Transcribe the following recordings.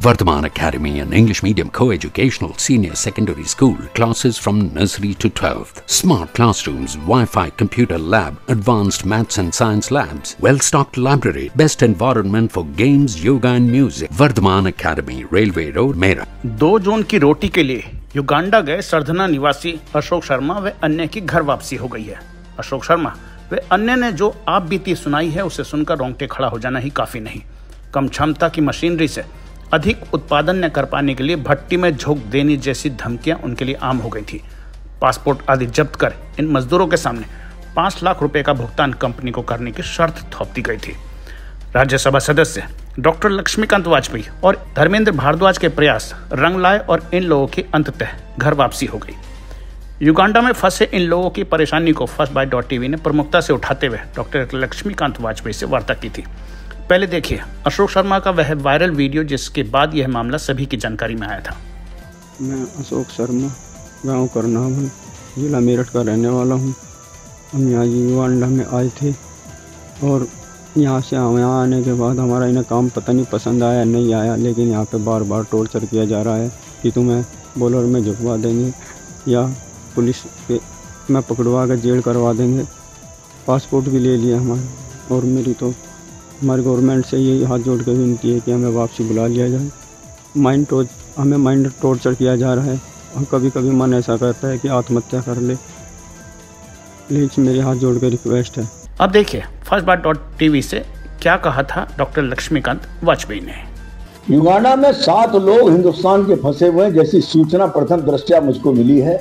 Vardhaman Academy, an English medium co-educational senior secondary school, classes from nursery to 12th. Smart classrooms, Wi-Fi computer lab, advanced maths and science labs, well-stocked library, best environment for games, yoga and music. Vardhaman Academy, Railway Road, Meerut. 2 जून की रोटी के लिए Uganda गए सरधना निवासी अशोक शर्मा व अन्य की घर वापसी हो गई है। अशोक शर्मा व अन्य ने जो आप बीती सुनाई है उसे सुनकर रोंगटे खड़ा हो जाना ही काफी नहीं, कम क्षमता की मशीनरी से अधिक उत्पादन न कर पाने के लिए भट्टी में झोंक देने जैसी धमकियां उनके लिए आम हो गई थी। पासपोर्ट आदि जब्त कर इन मजदूरों के सामने 5 लाख रुपए का भुगतान कंपनी को करने की शर्त थोप दी गई थी। राज्यसभा सदस्य डॉक्टर लक्ष्मीकांत वाजपेयी और धर्मेंद्र भारद्वाज के प्रयास रंग लाए और इन लोगों की अंततः घर वापसी हो गई। युगांडा में फंसे इन लोगों की परेशानी को फर्स्ट बाइट .tv ने प्रमुखता से उठाते हुए डॉक्टर लक्ष्मीकांत वाजपेयी से वार्ता की थी। पहले देखिए अशोक शर्मा का वह वायरल वीडियो जिसके बाद यह मामला सभी की जानकारी में आया था। मैं अशोक शर्मा गांव करनावल जिला मेरठ का रहने वाला हूं। हम यहाँ युगांडा में आए थे और यहाँ से यहाँ आने के बाद हमारा इन्हें काम पता नहीं पसंद आया नहीं आया, लेकिन यहाँ पे बार बार टॉर्चर किया जा रहा है कि तुम्हें बोलर में झुकवा देंगे या पुलिस पे में पकड़वा कर जेल करवा देंगे। पासपोर्ट भी ले लिया हमारा और मेरी तो हमारी गवर्नमेंट से यही हाथ जोड़ के विनती है कि हमें वापसी बुला लिया जाए। हमें माइंड टॉर्चर किया जा रहा है और कभी कभी मन ऐसा करता है कि आत्महत्या कर ले। प्लीज़ मेरे हाथ जोड़ के रिक्वेस्ट है। अब देखिए फर्स्ट बाइट .tv से क्या कहा था डॉक्टर लक्ष्मीकांत वाजपेयी ने। युगांडा में 7 लोग हिंदुस्तान के फंसे हुए हैं जैसी सूचना प्रथम दृष्टया मुझको मिली है,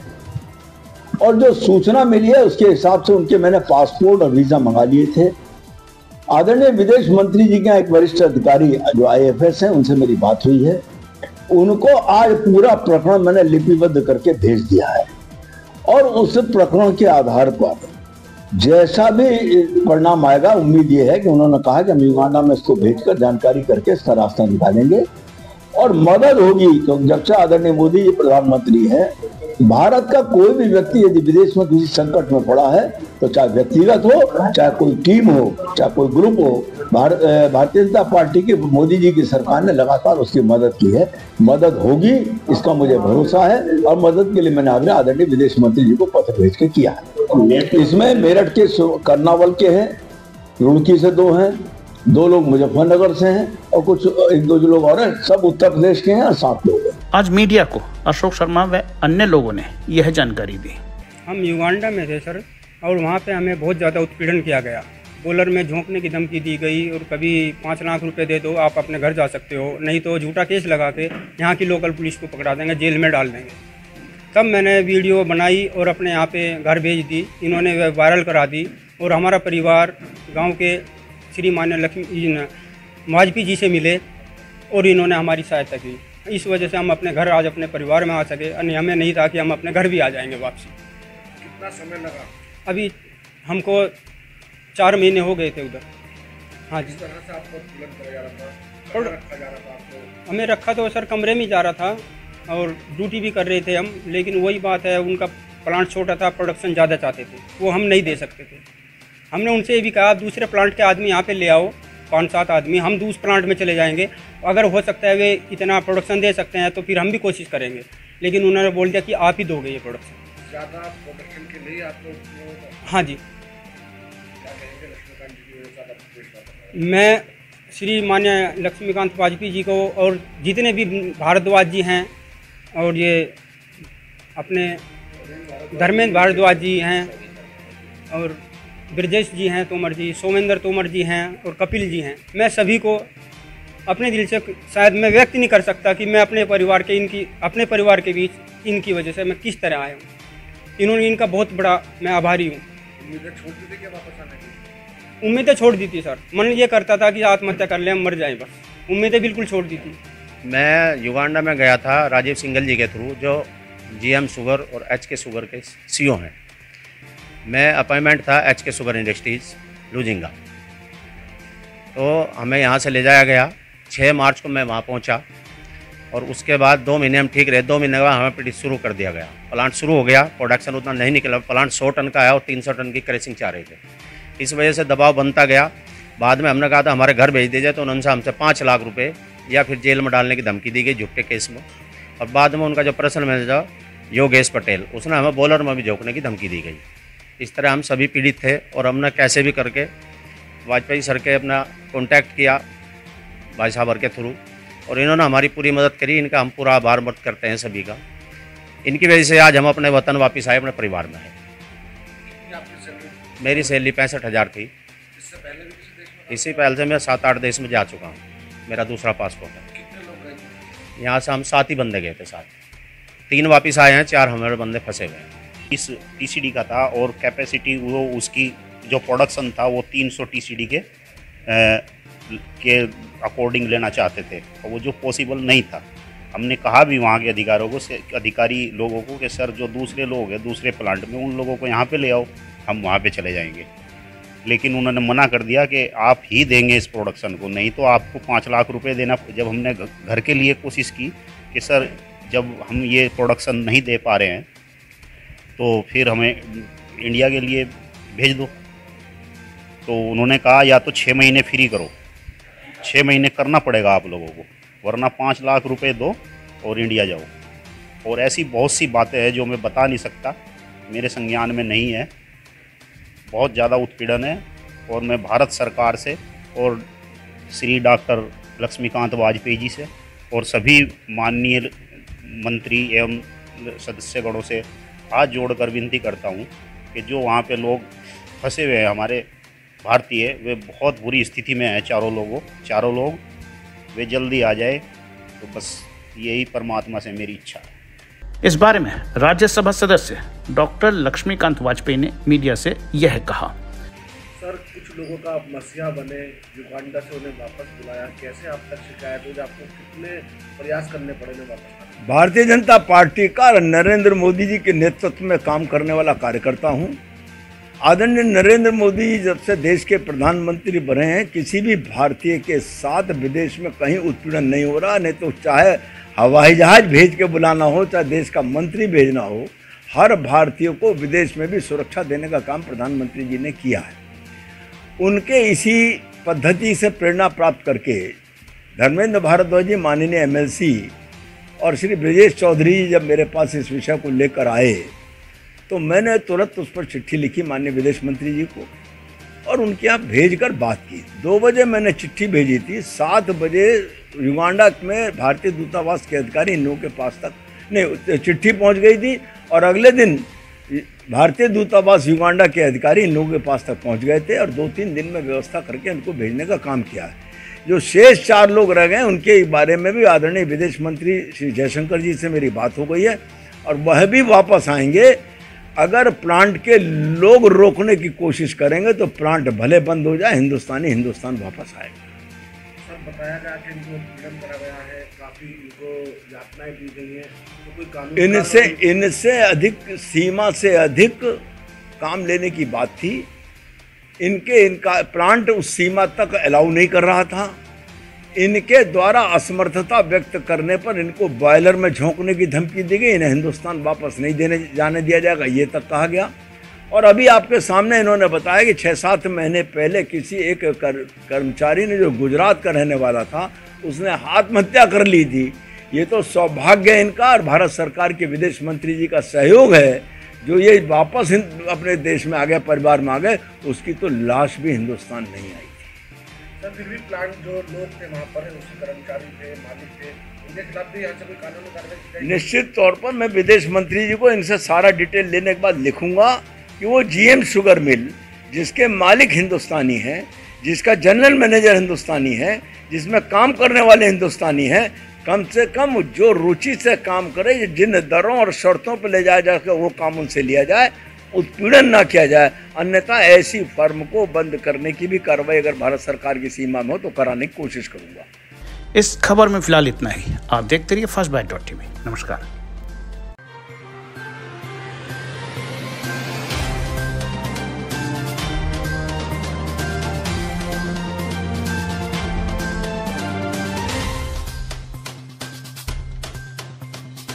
और जो सूचना मिली है उसके हिसाब से उनके मैंने पासपोर्ट और वीजा मंगा लिए थे। आदरणीय विदेश मंत्री जी के एक वरिष्ठ अधिकारी जो IFS हैं उनसे मेरी बात हुई है, उनको आज पूरा प्रकरण मैंने लिपिबद्ध करके भेज दिया है और उस प्रकरण के आधार पर जैसा भी परिणाम आएगा, उम्मीद ये है कि उन्होंने कहा कि हम युगांडा में इसको भेजकर जानकारी करके इसका रास्ता निकालेंगे और मदद होगी। तो जब से आदरणीय मोदी जी प्रधानमंत्री हैं, भारत का कोई भी व्यक्ति यदि विदेश में किसी संकट में पड़ा है तो चाहे व्यक्तिगत हो, चाहे कोई टीम हो, चाहे कोई ग्रुप हो, भारतीय जनता पार्टी की मोदी जी की सरकार ने लगातार उसकी मदद की है। मदद होगी इसका मुझे भरोसा है और मदद के लिए मैंने आग्रह आदरणीय विदेश मंत्री जी को पत्र भेज के किया है। इसमें मेरठ के कर्नावल के हैं, रुड़की से 2 हैं, 2 लोग मुजफ्फरनगर से हैं और कुछ 1-2 लोग और हैं, सब उत्तर प्रदेश के हैं और 7 लोग हैं। आज मीडिया को अशोक शर्मा व अन्य लोगों ने यह जानकारी दी। हम युगांडा में थे सर, और वहाँ पे हमें बहुत ज़्यादा उत्पीड़न किया गया। बोलर में झोंकने की धमकी दी गई और कभी 5 लाख रुपए दे दो आप अपने घर जा सकते हो, नहीं तो झूठा केस लगा के यहाँ की लोकल पुलिस को पकड़ा देंगे, जेल में डाल देंगे। तब मैंने वीडियो बनाई और अपने यहाँ पे घर भेज दी, इन्होंने वायरल करा दी और हमारा परिवार गाँव के श्री मान्य लक्ष्मी वाजपेयी जी से मिले और इन्होंने हमारी सहायता की। इस वजह से हम अपने घर आज अपने परिवार में आ सके, और हमें नहीं था कि हम अपने घर भी आ जाएंगे वापसी। कितना समय लगा? अभी हमको 4 महीने हो गए थे उधर। हाँ जी। तरह से आपको तुरंत किया जा रहा था, रखा जा रहा था आपको? हमें रखा तो सर कमरे में जा रहा था और ड्यूटी भी कर रहे थे हम, लेकिन वही बात है उनका प्लांट छोटा था, प्रोडक्शन ज़्यादा चाहते थे, वो हम नहीं दे सकते थे। हमने उनसे ये भी कहा दूसरे प्लांट के आदमी यहाँ पे ले आओ, 5-7 आदमी, हम दूसरे प्लांट में चले जाएंगे, अगर हो सकता है वे इतना प्रोडक्शन दे सकते हैं तो फिर हम भी कोशिश करेंगे, लेकिन उन्होंने बोल दिया कि आप ही दोगे ये प्रोडक्शन। ज़्यादा प्रोडक्शन के लिए आपको? हाँ जी। क्या कहेंगे लक्ष्मीकांत जी की? मैं श्री मान्य लक्ष्मीकांत वाजपेयी जी को और जितने भी भारद्वाज जी हैं और ये अपने धर्मेंद्र भारद्वाज जी हैं और ब्रजेश जी हैं तोमर जी, सोमेंद्र तोमर जी हैं और कपिल जी हैं, मैं सभी को अपने दिल से शायद मैं व्यक्त नहीं कर सकता कि मैं अपने परिवार के बीच इनकी वजह से मैं किस तरह आया हूँ। इन्होंने इनका बहुत बड़ा मैं आभारी हूँ। उम्मीदें छोड़ दी थी क्या वापस आने की? उम्मीदें छोड़ दी थी सर, मन ये करता था कि आत्महत्या कर ले, हम मर जाएं, बस उम्मीदें बिल्कुल छोड़ दी थी। मैं युगांडा में गया था राजीव सिंघल जी के थ्रू, जो GM शुगर और HK शुगर के CEO हैं। मैं अपॉइंटमेंट था HK शुगर इंडस्ट्रीज़ लुजिंगा, तो हमें यहाँ से ले जाया गया। 6 मार्च को मैं वहाँ पहुँचा और उसके बाद 2 महीने हम ठीक रहे। 2 महीने के बाद हमें प्रोड्यूस शुरू कर दिया गया। प्लांट शुरू हो गया, प्रोडक्शन उतना नहीं निकला। प्लांट 100 टन का आया और 300 टन की क्रैशिंग चाह रहे थे। इस वजह से दबाव बनता गया। बाद में हमने कहा था हमारे घर भेज दीजिए, तो उन्होंने हमसे 5 लाख रुपए या फिर जेल में डालने की धमकी दी गई झूठे केस में। और बाद में उनका जो पर्सनल मैनेजर योगेश पटेल, उसने हमें बॉलर में भी झोंकने की धमकी दी गई। इस तरह हम सभी पीड़ित थे और हमने कैसे भी करके वाजपेयी सर के अपना कॉन्टैक्ट किया भाई साहब के थ्रू, और इन्होंने हमारी पूरी मदद करी। इनका हम पूरा आभार व्यक्त करते हैं सभी का। इनकी वजह से आज हम अपने वतन वापस आए, अपने परिवार में हैं। मेरी सैलरी 65,000 थी। इससे पहले से मैं 7-8 देश में जा चुका हूँ। मेरा दूसरा पासपोर्ट है। यहाँ से हम 7 ही बंदे गए थे, 7। 3 वापस आए हैं, 4 हमारे बंदे फंसे हुए हैं। इस टीसीडी का था और कैपेसिटी वो उसकी जो प्रोडक्शन था वो 300 टीसीडी के अकॉर्डिंग लेना चाहते थे, और वो जो पॉसिबल नहीं था। हमने कहा भी वहाँ के अधिकारी लोगों को कि सर जो दूसरे लोग हैं दूसरे प्लांट में, उन लोगों को यहाँ पे ले आओ, हम वहाँ पे चले जाएंगे। लेकिन उन्होंने मना कर दिया कि आप ही देंगे इस प्रोडक्शन को, नहीं तो आपको 5 लाख रुपए देना। जब हमने घर के लिए कोशिश की कि सर जब हम ये प्रोडक्शन नहीं दे पा रहे हैं तो फिर हमें इंडिया के लिए भेज दो, तो उन्होंने कहा या तो 6 महीने फ्री करो, 6 महीने करना पड़ेगा आप लोगों को, वरना 5 लाख रुपए दो और इंडिया जाओ। और ऐसी बहुत सी बातें हैं जो मैं बता नहीं सकता, मेरे संज्ञान में नहीं है। बहुत ज़्यादा उत्पीड़न है, और मैं भारत सरकार से और श्री डॉक्टर लक्ष्मीकांत वाजपेयी जी से और सभी माननीय मंत्री एवं सदस्यगणों से हाथ जोड़कर विनती करता हूं कि जो वहाँ पे लोग फंसे हुए हैं हमारे भारतीय, वे बहुत बुरी स्थिति में हैं। चारों लोग वे जल्दी आ जाए, तो बस यही परमात्मा से मेरी इच्छा है। इस बारे में राज्यसभा सदस्य डॉक्टर लक्ष्मीकांत वाजपेयी ने मीडिया से यह कहा। सर, कुछ लोगों का आप मसीहा बने, युगांडा से उन्हें वापस बुलाया, कैसे आप तक शिकायत हुई? आपको कितने प्रयास करने पड़े वापस? भारतीय जनता पार्टी का नरेंद्र मोदी जी के नेतृत्व में काम करने वाला कार्यकर्ता हूं। आदरणीय नरेंद्र मोदी जी जब से देश के प्रधानमंत्री बने हैं, किसी भी भारतीय के साथ विदेश में कहीं उत्पीड़न नहीं हो रहा। नहीं तो चाहे हवाई जहाज भेज के बुलाना हो, चाहे देश का मंत्री भेजना हो, हर भारतीय को विदेश में भी सुरक्षा देने का काम प्रधानमंत्री जी ने किया है। उनके इसी पद्धति से प्रेरणा प्राप्त करके धर्मेंद्र भारद्वाज जी माननीय एमएलसी और श्री ब्रजेश चौधरी जी जब मेरे पास इस विषय को लेकर आए, तो मैंने तुरंत उस पर चिट्ठी लिखी माननीय विदेश मंत्री जी को और उनके यहाँ भेजकर बात की। 2 बजे मैंने चिट्ठी भेजी थी, 7 बजे युगांडा में भारतीय दूतावास के अधिकारी इन लोगों के पास तक नहीं चिट्ठी पहुंच गई थी, और अगले दिन भारतीय दूतावास युगांडा के अधिकारी इन लोगों के पास तक पहुंच गए थे और 2-3 दिन में व्यवस्था करके उनको भेजने का काम किया है। जो शेष 4 लोग रह गए उनके बारे में भी आदरणीय विदेश मंत्री श्री जयशंकर जी से मेरी बात हो गई है, और वह भी वापस आएंगे। अगर प्लांट के लोग रोकने की कोशिश करेंगे तो प्लांट भले बंद हो जाए, हिंदुस्तान वापस आएगा। सर, बताया गया कि इनको पीड़न करा गया है, काफ़ी इनको यातनाएं दी गई हैं, तो कोई कानून इनसे अधिक सीमा से अधिक काम लेने की बात थी। इनका प्लांट उस सीमा तक अलाउ नहीं कर रहा था। इनके द्वारा असमर्थता व्यक्त करने पर इनको बॉयलर में झोंकने की धमकी दी गई, इन्हें हिंदुस्तान वापस नहीं जाने दिया जाएगा, ये तक कहा गया। और अभी आपके सामने इन्होंने बताया कि 6-7 महीने पहले किसी एक कर्मचारी ने, जो गुजरात का रहने वाला था, उसने आत्महत्या कर ली थी। ये तो सौभाग्य है इनका और भारत सरकार के विदेश मंत्री जी का सहयोग है जो ये वापस अपने देश में आ गए, परिवार में आ गए। उसकी तो लाश भी हिंदुस्तान नहीं आई। सर, फिर भी प्लांट जो लोग थे वहाँ पर, उसी कर्मचारी थे, मालिक थे, उनके खिलाफ भी यहाँ से कोई कानूनी कार्रवाई की? निश्चित तौर पर मैं विदेश मंत्री जी को इनसे सारा डिटेल लेने के बाद लिखूंगा कि वो GM शुगर मिल, जिसके मालिक हिंदुस्तानी हैं, जिसका जनरल मैनेजर हिंदुस्तानी है, जिसमें काम करने वाले हिंदुस्तानी हैं, कम से कम जो रुचि से काम करे, जिन दरों और शर्तों पर ले जाया जाकर वो काम उनसे लिया जाए, उत्पीड़न ना किया जाए। अन्यथा ऐसी फर्म को बंद करने की भी कार्रवाई अगर भारत सरकार की सीमा में हो तो कराने की कोशिश करूंगा। इस खबर में फिलहाल इतना ही। आप देखते रहिए फर्स्ट बाइट.tv। नमस्कार।